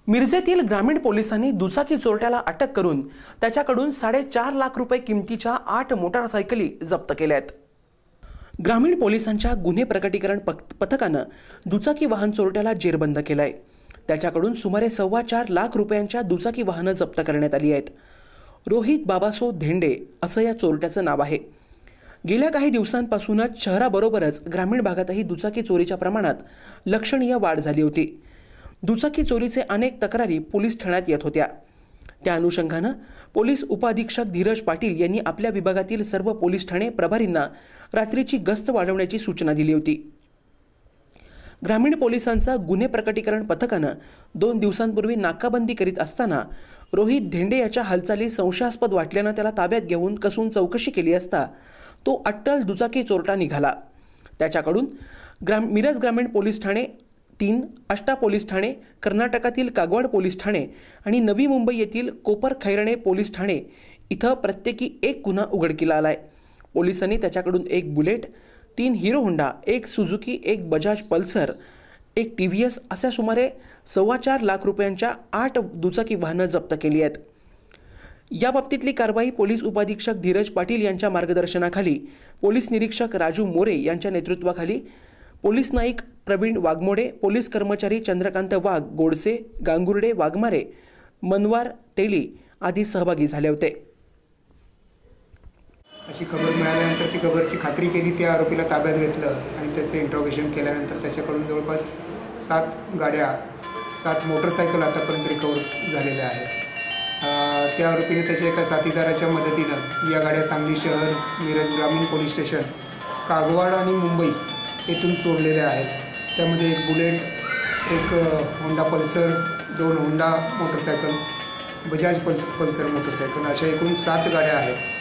मिरजेतील ग्रामीण पोलिसांनी दुचाकी चोरट्याला अटक करून त्याच्याकडून 4.5 लाख रुपये किमतीच्या 8 मोटारसायकली जप्त केल्या आहेत। ग्रामीण पोलिसांच्या गुन्हे प्रकटीकरण पथकानं दुचाकी वाहन चोरट्याला जेरबंद केलाय। त्याच्याकडून सुमारे 4.25 लाख रुपयांच्या दुचाकी वाहनं जप्त करण्यात आली आहेत। रोहित बाबासो धेंडे असं या चोरट्याचं नाव आहे। गेल्या काही दिवसांपासूनच शहराबरोबरच ग्रामीण भागातही दुचाकी चोरीच्या प्रमाणात लक्षणीय वाढ झाली होती। दुचाकी चोरीचे अनेक तक्रारी पोलीस ठाण्यात येत होत्या। त्या अनुषंगानं पोलीस उपअधीक्षक धीरज पाटील यांनी आपल्या विभागातील सर्व पोलीस ठाणे प्रभारींना रात्रीची गस्त वाढवण्याची सूचना दिली होती। ग्रामीण पोलिसांचा गुन्हे प्रकटीकरण पथकानं 2 दिवसांपूर्वी नाकाबंदी करीत असताना रोहित धेंडे याच्या हालचाली संशयास्पद वाटल्यानं त्याला ताब्यात घेऊन कसून चौकशी केली असता तो अट्टल दुचाकी चोरटा निघाला। त्याच्याकडून मिरज ग्रामीण पोलीस ठाणे 3, आष्टा पोलीस ठाणे, कर्नाटकातील कागवाड पोलीस ठाणे आणि नवी मुंबई येथील कोपर खैरणे पोलीस ठाणे इथं प्रत्येकी 1 गुन्हा उघडकीला आलाय। पोलिसांनी त्याच्याकडून 1 bullet, 3 Hero Honda, 1 Suzuki, 1 Bajaj Pulsar, 1 TVS अशा सुमारे 4.25 लाख रुपयांच्या 8 दुचाकी वाहनं जप्त केली आहेत। या बाबतीतली कारवाई पोलीस उपअधीक्षक धीरज पाटील यांच्या मार्गदर्शनाखाली पोलीस निरीक्षक राजू मोरे यांच्या नेतृत्वाखाली पोलीस नाईक प्रवीण वाघमोडे, पोलीस कर्मचारी चंद्रकांत वाघ, गोडसे, गांगुर्डे, वाघमारे, मनवार, तेली आदी सहभागी झाले होते। अशी खबर मिळाल्यानंतर ती खबरची खात्री केली, त्या आरोपीला ताब्यात घेतलं आणि त्याचे इंट्रोगेशन केल्यानंतर त्याच्याकडून जवळपास 7 गाड्या, 7 मोटरसायकल आतापर्यंत रिकवर झालेल्या आहेत। त्या आरोपीने त्याच्या एका साथीदाराच्या मदतीनं या गाड्या सांगली शहर, मिरज ग्रामीण पोलीस स्टेशन, कागवाड आणि मुंबई येथून चोरलेल्या आहेत। त्यामध्ये 1 bullet, 1 Honda Pulsar, 2 Honda motorcycle, Bajaj Pulsar motorcycle अशा एकूण 7 गाड्या आहेत।